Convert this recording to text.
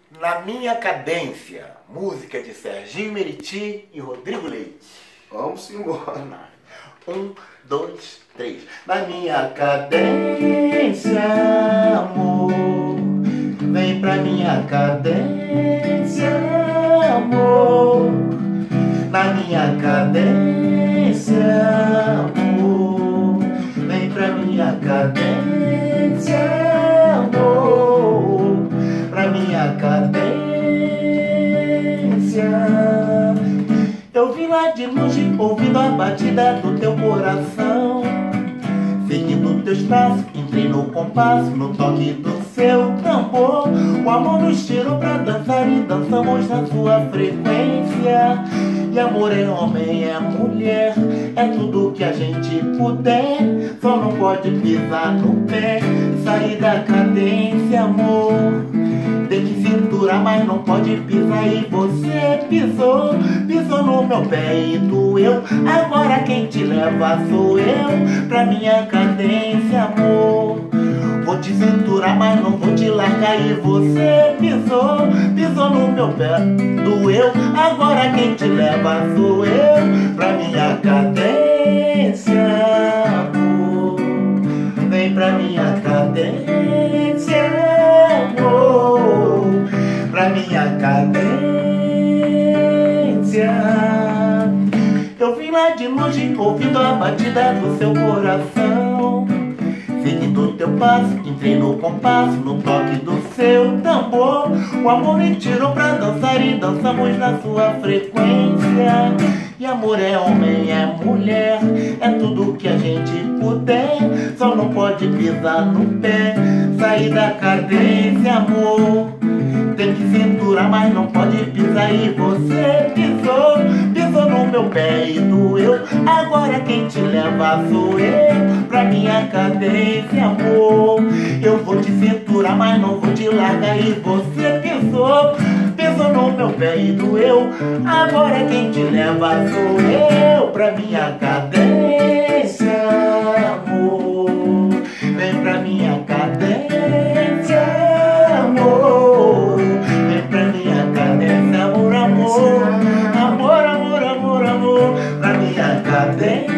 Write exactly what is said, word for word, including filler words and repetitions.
Na Minha Cadência, música de Serginho Meriti e Rodrigo Leite. Vamos embora. Um, dois, três. Na minha cadência, amor, vem pra minha cadência, amor. Na minha cadência, amor, vem pra minha cadência, amor, pra minha cadência. Eu vim lá de longe, ouvindo a batida do teu coração, seguindo teus passos, entrei no compasso, no toque do seu tambor. O amor nos tirou pra dançar e dançamos na sua frequência. E amor é homem, é mulher, é tudo que a gente puder. Só não pode pisar no pé, sair da cadência, amor. Tem que cinturar, mas não pode pisar. E você pisou, pisou no meu pé e doeu. Agora quem te leva sou eu, pra minha cadência, amor. Vou te cinturar, mas não vou te largar. E você pisou, pisou no meu pé, doeu. Agora quem te leva sou eu, pra minha cadência, amor. Vem pra minha cadência, amor, pra minha cadência. Eu vim lá de longe, ouvindo a batida do seu coração, seguindo teu passo, entrei no compasso, no toque do seu tambor. O amor me tirou pra dançar e dançamos na sua frequência. E amor é homem, é mulher, é tudo que a gente puder. Só não pode pisar no pé, sair da cadência, amor. Tem que cinturar, mas não pode pisar. E você pisou, pisou no meu pé e doeu. Agora quem te leva sou eu, pra minha cadência, amor. Eu vou te cinturar, mas não vou te largar. E você pisou, pisou no meu pé e doeu. Agora quem te leva sou eu, pra minha cadência, amor. Vem pra minha cadência, amor. Vem pra minha cadência, amor, amor. Amor, amor, amor, amor, pra minha cadência.